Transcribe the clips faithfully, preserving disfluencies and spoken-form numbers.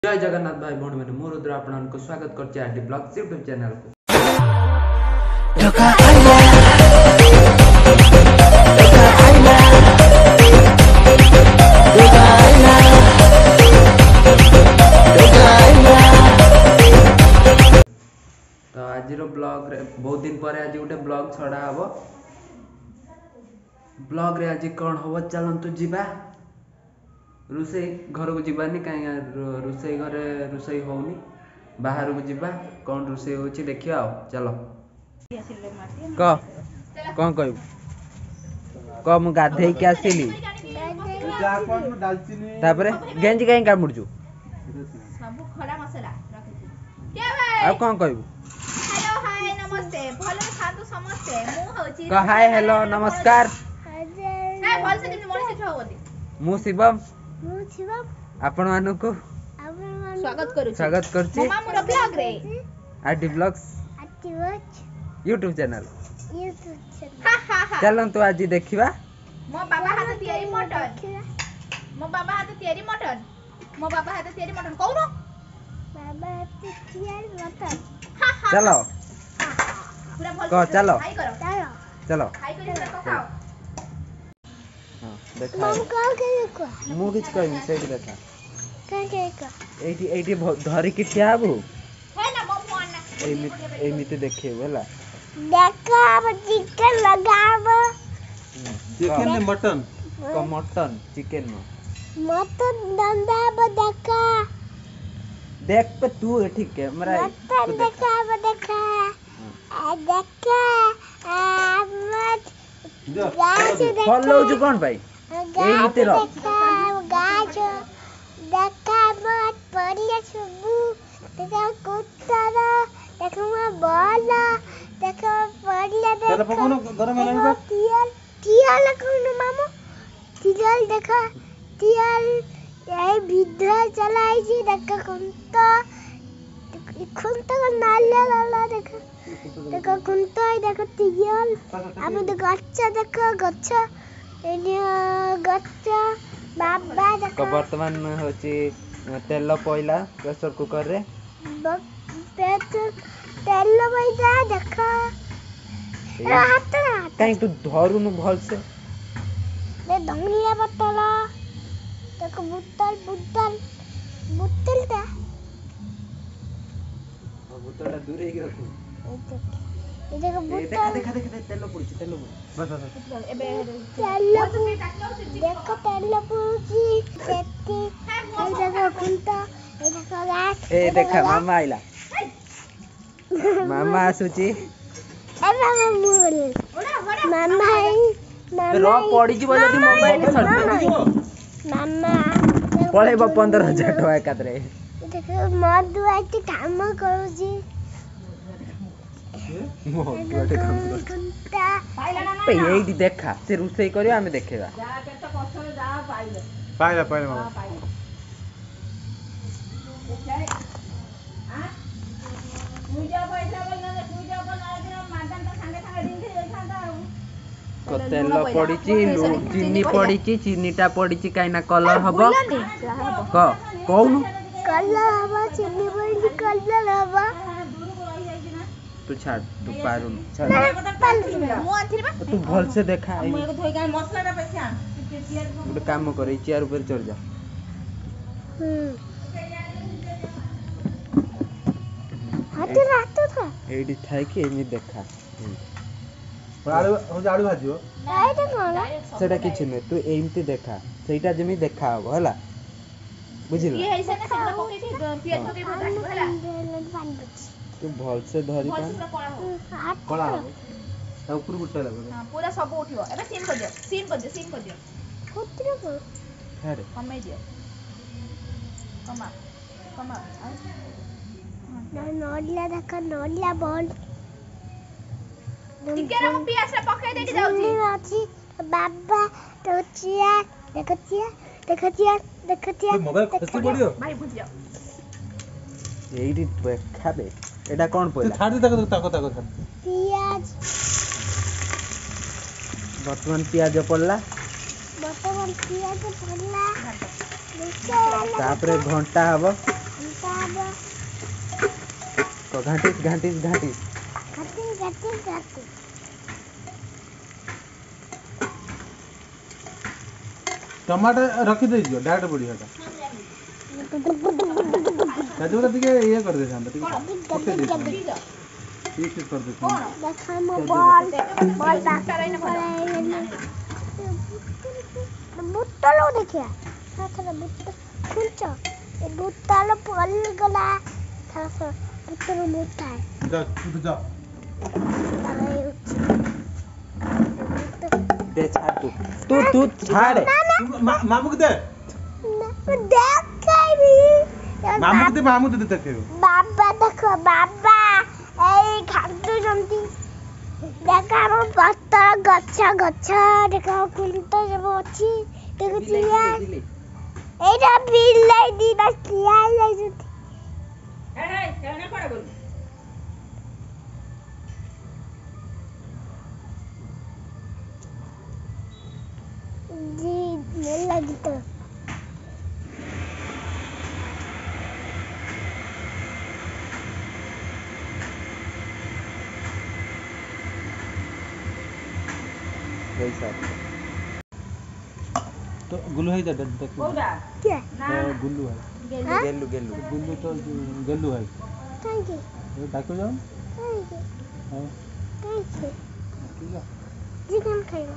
जय जगन्नाथ भाई भौणी मैंने मु रुद्र आपको स्वागत करछि आरडी ब्लॉग्स यूट्यूब चैनल को। तो आज ब्लॉग रे बहुत दिन पर आज गोटे ब्लॉग छड़ा हबो। ब्लॉग रे आज कौन हबो चलंतु जीवा रुसई घर को जीवानी कहीं रुसई घरे रुसई होनी बाहर को जीवा कौन रुसई होची देखियो आओ चलो क कौन कहू क मु गाधे के आसीली तापरे गेंजी कहीं का मुड़जू सब खड़ा मसाला रखिछी के आ भाई कौन कहू हेलो हाय नमस्ते भलो खातु समस्ते मु होची क हाय हेलो नमस्कार हाय भल से किन मणि सिखा होती मु शिवम ମୁଁ ଶିବମ୍ आपण मानको ଆପଣମାନଙ୍କୁ स्वागत करू स्वागत करछि मम्मा मोर ब्लॉग रे RD blogs active YouTube channel YouTube channel हा हा हा चलंतु आज देखिबा मो बाबा हाथ तियारी मटन मो बाबा हाथ तियारी मटन मो बाबा हाथ तियारी मटन कहू ବାବା ହାତ ତିଆରି ମଟନ हा हा चलो पूरा भल कह, चलो। हाय करो ଚାଲ चलो हाय करी पूरा कसाओ हां देखा ମମ୍ କଣ କରିବ मु किछ कहमी सेठी देखा କଣ କରିବ एठी एठी धरी कि ठिया हबु है ना मम्मा अन्ना एमिति एमिति देखेबो हला ଦେଖ ଆମ ଚିକେନ ଲଗାବ चिकन ने मटन क मटन चिकन नो ମଟନ ଦନ୍ଦାବ ଦେଖ देख पे तू एठी कैमरा ମଟନ ଦେଖାବ ଦେଖ ଆ ଦେଖ ଆମ ଗାଛ ଦେଖ फॉलो जो कोन भाई ଏମିତି ରହ। ଗାଛ ଦେଖ ମତ ପରିଆ ସବୁ ଦେଖ କୁତର ଦେଖ ମୋ ବଲ ଦେଖ ପରିଆ ଦେଖ ତେଲ ପକଉନ, ଗରମ ହେଲାଣି ବା। ତିଆଲ ତିଆଲ କଣ ମାମୁ ତିଆଲ ଦେଖ ତିଆଲ এই ভিডিও চালাইছি দেখো কুন্ত কুন্ত নালা নালা দেখো দেখো কুন্ত দেখো তিয়াল আমি দেখো গচ্ছা দেখো গচ্ছা এই গচ্ছা বাবা क দেখো वर्तमान होची तेल पइला प्रेशर कुकर रे পেট তেল বইদা দেখো হাত হাত काई तू धरुनु भल से रे ধনিয়া পত্তল দেখো বুতল বুতল বুতলটা बोतलटा दूर हे के रखू এই দেখো ए বুতল देखा देखा देखा तेल पड़ुची तेल बस बस एबे তেল দেখো তেল পুছি সেটি এই দেখো কুন্ত এই দেখো গাছ ए देखा मामा आइला मामा आसुची ए मामा मुल ओड़ा ओड़ा मामा रो मामा पड़ी जीव जदी मोबाइल छड़ मामा पळेबो पंद्रह हजार टका एकातरे देखो मधु आइती काम करूची मो गोटे काम कर कुंता पाइला ना पे एइडी देखा से रुसई करियो आमे देखेबा जा केत कष्ट रे जा पाइले पाइला पाइला हां मामा पाइले देखले हां तू जा पैसा बोल ना तू जा बोल ना दिन मादन तो संगे संगे दिन से जाइछांता क तेल पड़ीची चीनी पड़ीची चीनीटा पड़ीची काइना कलर हबो क कहू कलर हवा चिन्नी बड़ी कलर हवा तू छाड़ तू पारुन छाड़ मु आथिर बा तू भल से देखा मु एको धोई का मसलाटा पैसा गोटे काम करे चेयर ऊपर चढ़ जा हम्म हाथ रात था एइडी थाई कि एमी देखा आलू हो आलू भाजियो एटा कोन सेटा किछ नै तू एमती देखा सेटा जेमी देखा हबो हला बुझिल ये ऐसे ना सब पके थी पियाज पके बोल हला तू भल से धरी भल का से पूरा कड़ा हो हाथ कला ता ऊपर गुट्टा लगे हां पूरा सब उठियो एबे सीन कर दियो सीन कर दियो सीन कर दियो कुत्र को अरे कमे दियो कमा कमा ना नोडला देखा नोडला बॉल चिकन हम पियाज रे पके देके जाउची अच्छी बाबा तो चिया देखो चिया देखो चिया देखो चिया मोबाइल खसके पड़ियो भाई बुझ जाओ एइडी देखाबे एटा कोन तू पइला छाड़ दे ताको ताको ताको छाड़ पियाज वर्तमान पियाज पड़ला बर्तमान पियाज पड़ला तापरे घंटा हबो बाबा तो घाटिस घाटिस घाटिस घाटी घाटी घाटी टमाटर रखी दे दियो डायरेक्ट बढ़िया था काजू का ଟିକେ ये कर दे शांत ठीक है गद्दी दो ठीक ठीक कर दे कौन देखा मैं बॉल बॉल डाक्टर नहीं पड़ा बुट्टलो देखिए साथरा बुट्ट कुंचा ये बुट्टलो पल गला था सर बुट्टलो मुट्ठा है जा तू जा दे छाड़ तू तू तू छाड़ मामू को दे देख के भी मामू को दे मामू दे देते थे बाबा देखो बाबा ए खादु जंती देखा हम पत्तर गच्छ गच्छ देखा कुंता जब अछि देखि एटा बिल्लाई दी बसिया लाई जती ए ए केने पड़ा बोल जी मेल लगी तो कैसा तो गुल्लू है जा देख कोदा क्या ना गुल्लू है हाँ? गेलु गेलु गुल्लू तो गल्लू है थैंक यू ये डाको जाओ थैंक यू हां थैंक यू ठीक है जी कौन खाएगा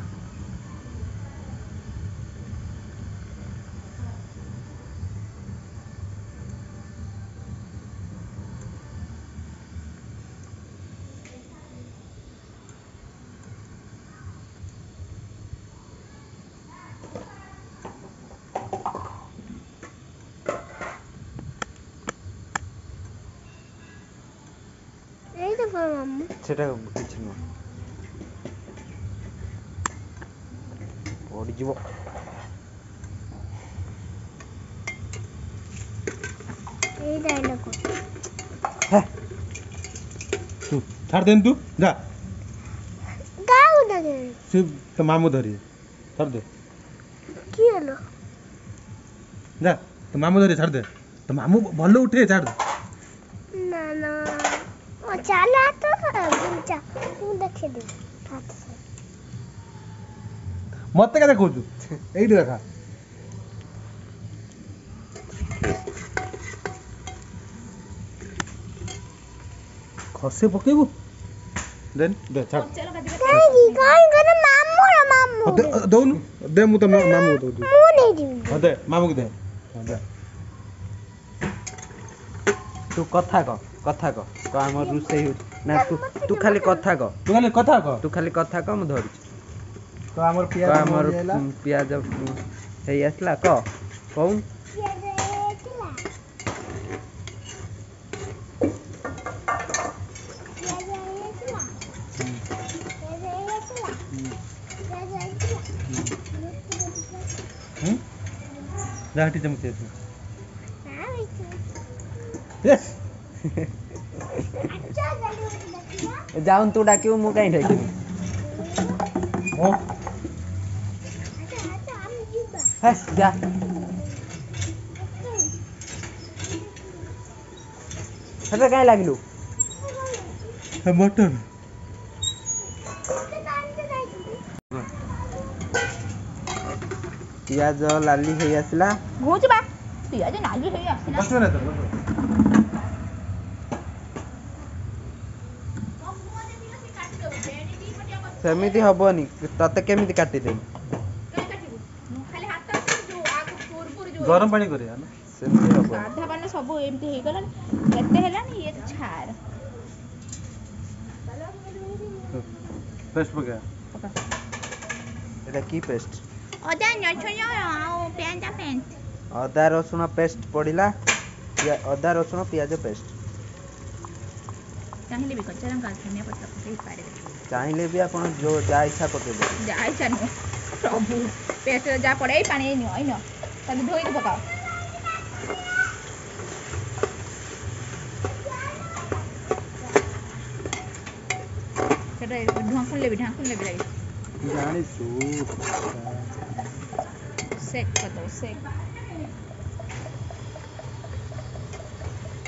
এই তো মাম্মু সেটা কিছু না পড়ি যাব এই ডায়লগ হ্যাঁ तू छाड़ देन तू जा গাও লাগে सिर्फ तो मामू धरी छाड़ दे কি হলো जा तो मामू धरी छाड़ दे तो मामू भलो उठे छाड़ दे না না ও চালা তো বুঝা তুই দেখে দে হাত সে मते का देखौ एइठी देखा खसे पकेबू देन दे छाड़ चलो गद्दी नहीं कौन कर मामू रे मामू दे दौन दे मु तो मामू को दे मु नहीं दी हां दे मामू को दे हां दे तू कथा क कथा क तो हमर रुसे ना तू तू खाली कथा क तू खाली कथा क तू खाली कथा क म धरि तो हमर तो पिया हमर पियाज हेई आसला क कौन ये देखला ये देखला ये देखला ये देखला हम राठी चमके तू हां बेटा यस अच्छा जल्दी देखला जाउन तू डाकियो मु काई डाकियो ओ अच्छा अच्छा हम जीवा है जा हटा काई लागलु है मटन पियाज लाली हेई आसला घुच बा पियाज नाली हेई आसिना बस रे तो सेमिति हबनी तते केमिति काटी देम खाली हाथ जो आगु पुर पुर जो गरम पानी करे ना सेमिति हबनी साधा बाने सब एमती हे गलानी केते हेलानी ये छाड़ पेस्ट पका एटा की पेस्ट अदा नछयो आओ पेंटा पेंट अदा रसुण पेस्ट पड़िला अदा रसुण पियाज पेस्ट चाहिले भी कच्चा लंका धनिया पत्ता पके पारे चाहिले भी आपण जो जा इच्छा पकेबे जाई चानु प्रभु पेट जा पड़े पानी नि होइन तब धोई के पकाओ सेटा ढांकुन लेबी ढांकुन लेबी लागि जानी सु सेक कर दो सेक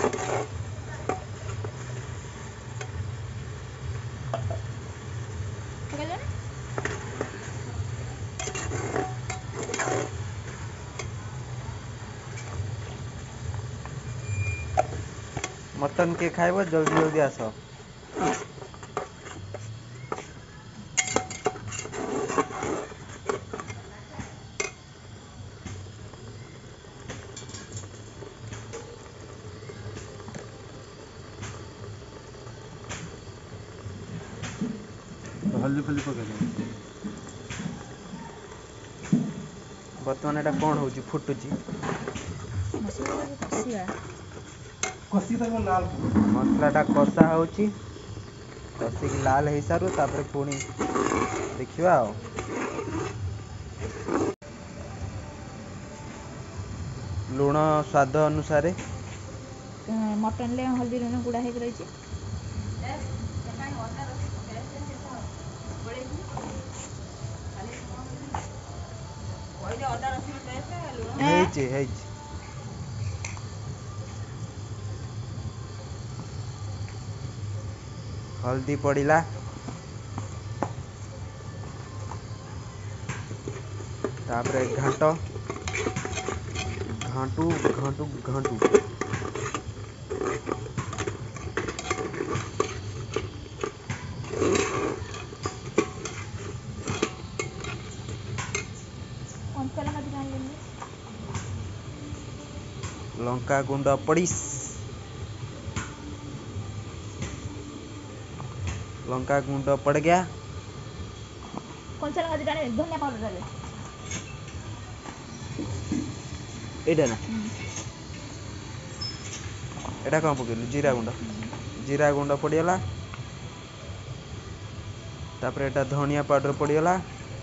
मटन के खाइब जल्दी जल्दी आस। हल्दी फल्दी पकेଇ बर्तमान एटा कौन होची फुटुची कसी तक लाल मसलाटा कषा होची कषिक लाल हो सारू तापर पुणी देखिबा आ लुण स्वाद अनुसार मटन ले हल्दी लुण गुड़ा हो रही ହେଇଛି ହେଇଛି हल्दी पड़िला तापरे घाट घाटू घाटू घाटू लंका गुंड पड़ीस लंका गुंड पड़ गया कौन सा लगा डाले धनिया पाउडर डाले एटा ना एटा कौन पकेलु जीरा गुंड जीरा गुंड पड़ीगला तापर एटा धनिया पाउडर पड़ीगला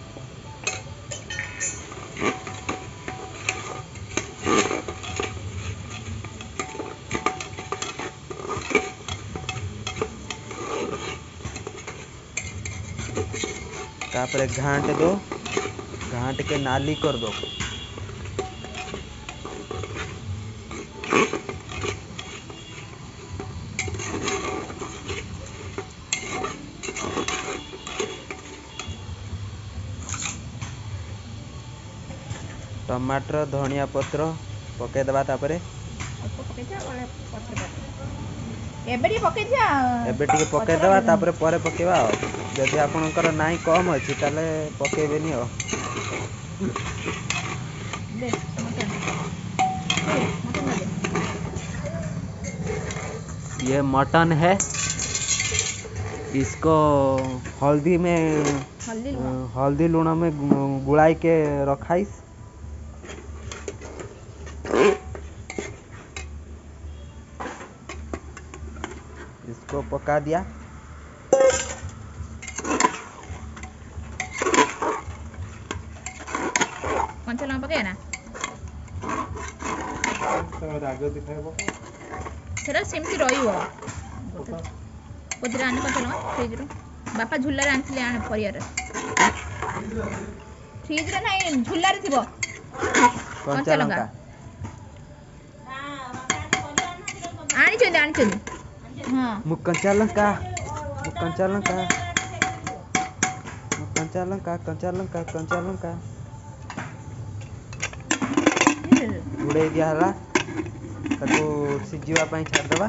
तापर घाट दो घाट के नाली कर दो टमाटर धनिया पत्र पके दबा तापरे एबेडी पके जा एबे टिके पके दबा तापरे परे पकेबा जदि आपनकर नाई कम अछि ताले पकेबेनी हो दे मटन मटन दे ये मटन है इसको हल्दी में हल्दी लूण हल्दी लूण में गुलाई के रखाइस इसको पका दिया कंचा लंका पके ना राग दिखाइबो सेरा सेमती रहिबो कोदिरा आने कंचा लंका फ्रिज रो बापा झुल्ला रे आनथिले आने परियार फ्रिज रे नाही झुल्ला रे थिबो कंचा लंका आनी चंदी आनी चंदी हां मु कंचा लंका मु कंचा लंका मु कंचा लंका कंचा लंका कंचा लंका उड़े दिया हला ताको सिजिवा पई छाड़ दबा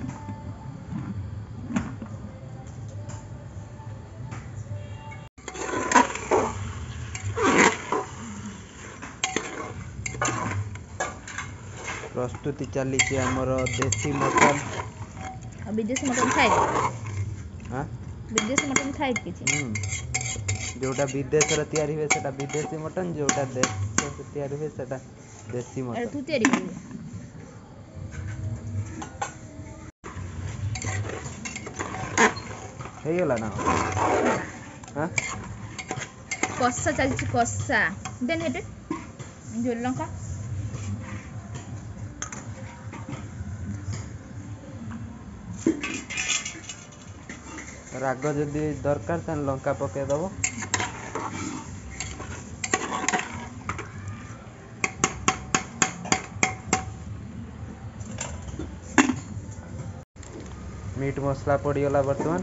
प्रस्तुति चली हमर देसी मटन विदेशी मटन खाए हां विदेशी मटन खाए किछि जोटा विदेश रे तयारी हुए सेटा विदेशी मटन जोटा देश से तयारी हुए सेटा देसी अरे मटन तू तयारी कर हे गला ना हां कस्सा चलछि कस्सा देन हेटे जो लंका राग जदि दरकार त लंका पके दबो मीट मसला पड़गला बर्तमान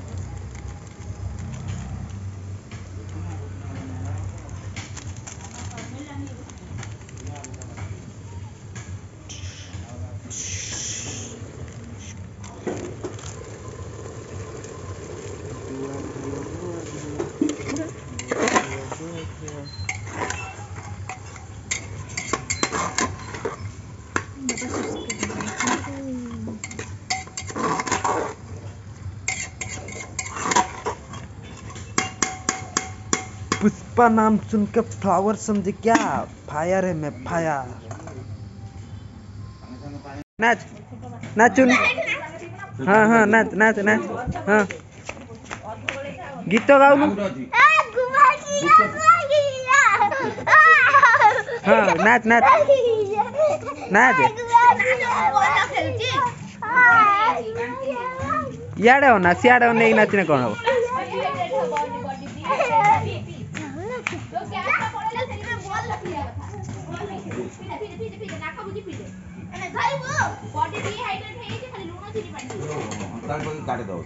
पुष्पा नाम सुन के फ्लावर समझे क्या? फायर है मैं फायर। नाच नाचुन हाँ हाँ नाच नाच नाच हाँ गीत तो गाउनु हाँ नाच नाच नाच इाड़े हो ना सियाड़े हो नहीं नाचने कौन हो काटे दो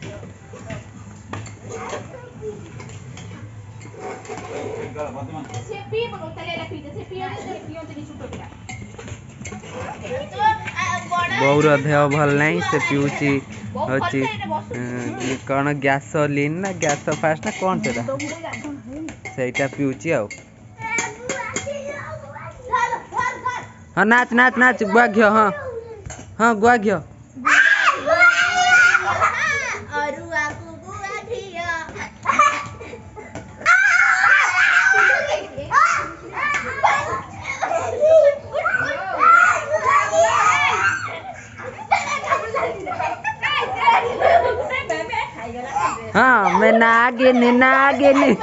बौर देह भल नहीं से पिऊची होची कौन गैसोलीन ना गैस फास्ट ना कौन से सेटा पिऊची आउ हाँ नाच नाच नाच गुआ घियो हाँ हाँ गुआ घियो हाँ मैं नागिनी नागिनी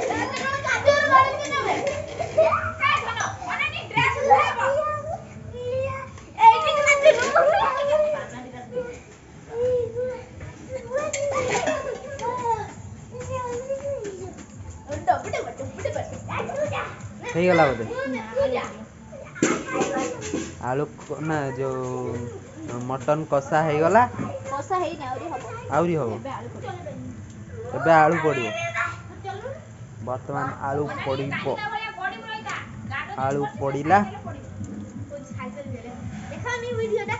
सही गला बोधे आलू ना जो मटन कषा हो गला कषा हेई ना आउरी हबो आउरी हबो एबे आलू पड़ियो वर्तमान आलू पड़िबो आलू पड़िला देखा मी वीडियोटा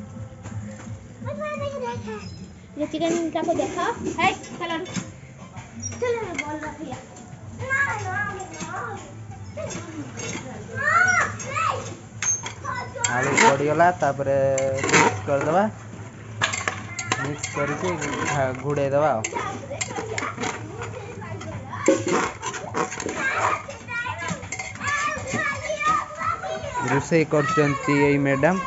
ये चिकन का को देखा है चलो चलो बॉल रखिया ना ना आलू पड़गला तापर मिक्स कर दबा मिक्स करके घुड़े दबा रोषे करचंती एई मैडम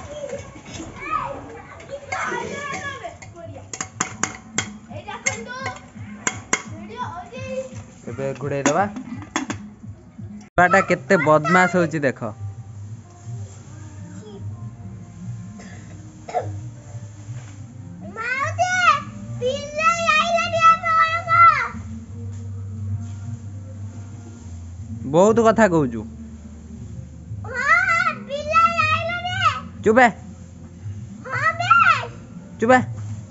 एबे घुड़े दबा बाटा केते बदमाश होची देखो बहुत कथा कहूचु चुप है चुप है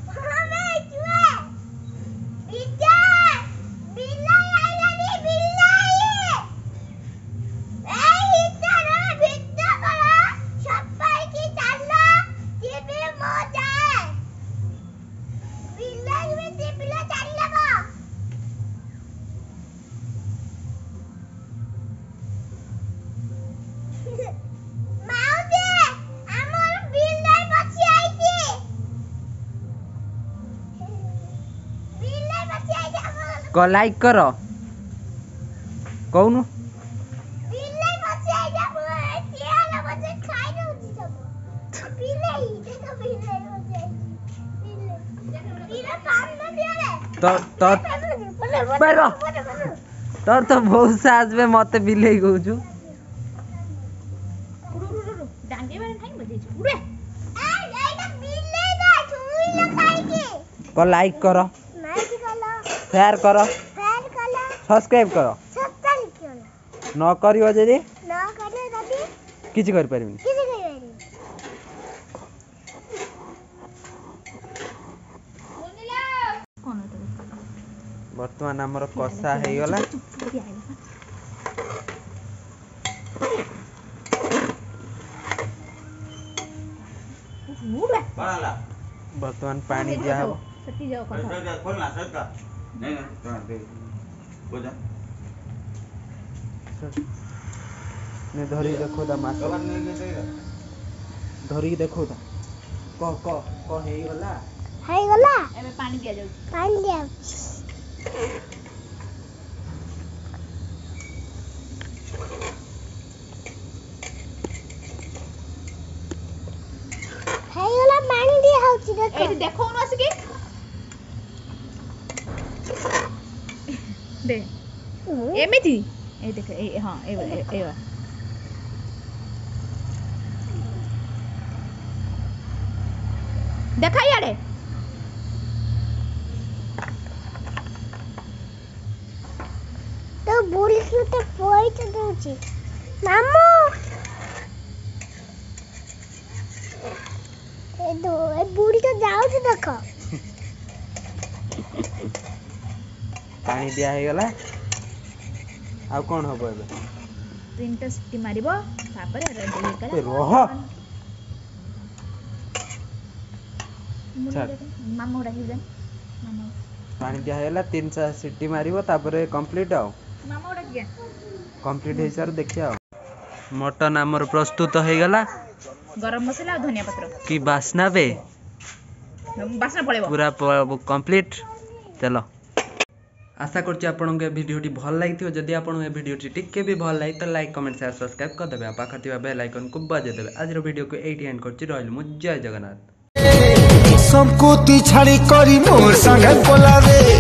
को लाइक करो कहूनु तो तो तोर तो बहुत साज में मते बिले कहूछु को लाइक करो शेयर करो सब्सक्राइब करो न करियो जदी न करियो जदी किछ कर परिबिनी किछ कर परिबिनी बर्तमान आमर कषा हो गला बर्तमान पानी दिया हो ने धरी देखो ता मास धरी देखो ता क क क हे गला हेई गला एबे पानी दिया जाऊ पानी दिया हेई गला पानी दिया होची देखो एठी देखो न आसी के दे एमिति ए देख ए हां ए ए ए देखा यारे तो बुढ़ी से तो पोई तो दूची मामू ए दो ए बुढ़ी तो जाओ तो देखो पानी दिया हो गला आ कोन हबो एबे तीनटा सिटी मारिबो तापर रेडी ए करा रह चल मामा डाकी दे मामा पानी दिया हो गला तीन चार सीटी मारिबो तापर कंप्लीट आओ मामा डाकी दे कंप्लीट हे सर देखिया मटन हमर प्रस्तुत हो गला गरम मसाला और धनिया पत्र की बासना बे बासना पड़ेबो पूरा कंप्लीट चलो आशा करछि आपनके वीडियोटी भल लागिथियो जदि आपन ए वीडियोटी टिके भी भल लागि त लाइक कमेंट शेयर सब्सक्राइब कर देबे पाखा थिबा बेल आइकन को बजे देबे आज रो वीडियो को एटी एंड करछि रहल मु जय जगन्नाथ सबको ती छाड़ी करी मोर संग बोलावे